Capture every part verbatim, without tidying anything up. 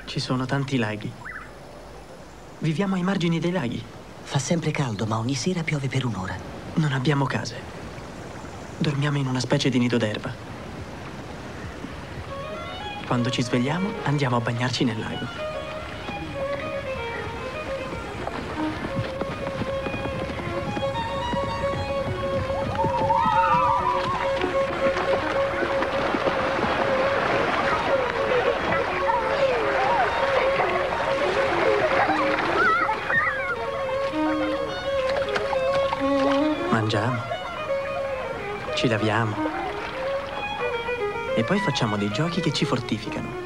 Ci sono tanti laghi. Viviamo ai margini dei laghi. Fa sempre caldo, ma ogni sera piove per un'ora. Non abbiamo case. Dormiamo in una specie di nido d'erba. Quando ci svegliamo, andiamo a bagnarci nel lago. Mangiamo, ci laviamo e poi facciamo dei giochi che ci fortificano.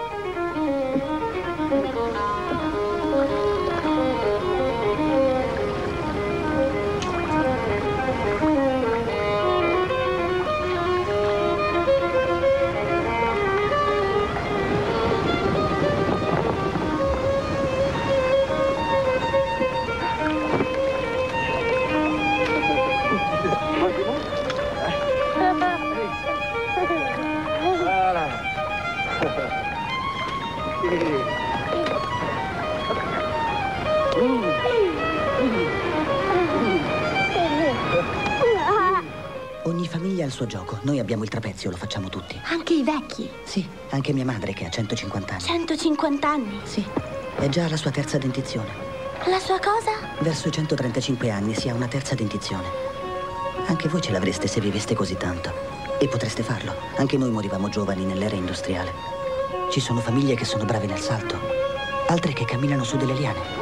Ogni famiglia ha il suo gioco. Noi abbiamo il trapezio, lo facciamo tutti. Anche i vecchi? Sì, anche mia madre che ha centocinquanta anni. centocinquanta anni? Sì, è già alla sua terza dentizione. La sua cosa? Verso i centotrentacinque anni si ha una terza dentizione. Anche voi ce l'avreste se viveste così tanto. E potreste farlo. Anche noi morivamo giovani nell'era industriale. Ci sono famiglie che sono brave nel salto, altre che camminano su delle liane.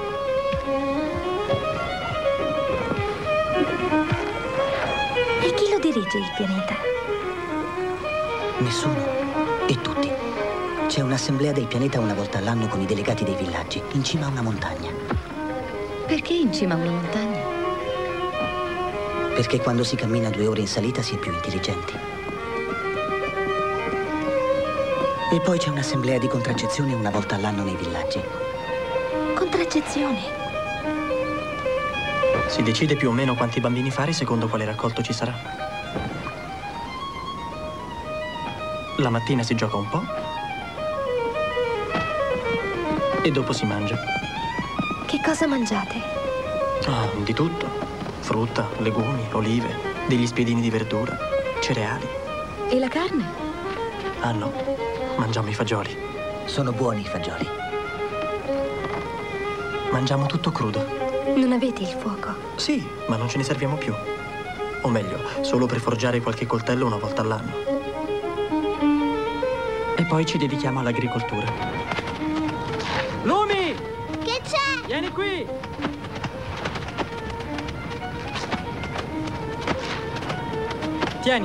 E chi lo dirige il pianeta? Nessuno. E tutti. C'è un'assemblea del pianeta una volta all'anno con i delegati dei villaggi, in cima a una montagna. Perché in cima a una montagna? Perché quando si cammina due ore in salita si è più intelligenti. E poi c'è un'assemblea di contraccezione una volta all'anno nei villaggi. Contraccezione? Si decide più o meno quanti bambini fare secondo quale raccolto ci sarà. La mattina si gioca un po' e dopo si mangia. Che cosa mangiate? Ah, di tutto. Frutta, legumi, olive, degli spiedini di verdura, cereali. E la carne? Ah no, mangiamo i fagioli. Sono buoni i fagioli. Mangiamo tutto crudo. Non avete il fuoco? Sì, ma non ce ne serviamo più. O meglio, solo per forgiare qualche coltello una volta all'anno. E poi ci dedichiamo all'agricoltura. Lumi! Che c'è? Vieni qui! Tieni.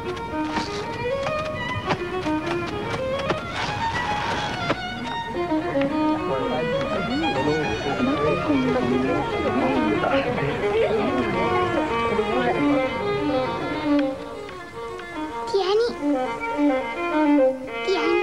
Tieni. Tieni.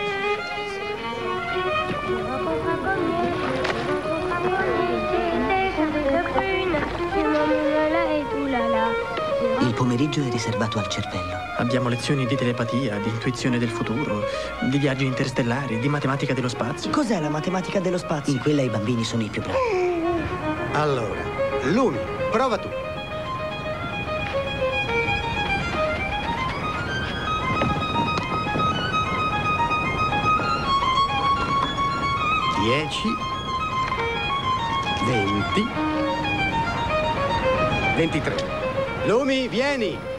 Il pomeriggio è riservato al cervello. Abbiamo lezioni di telepatia, di intuizione del futuro, di viaggi interstellari, di matematica dello spazio. Cos'è la matematica dello spazio? In quella i bambini sono i più bravi. Allora, Lumi, prova tu. Dieci, venti, ventitré. Lumi, vieni!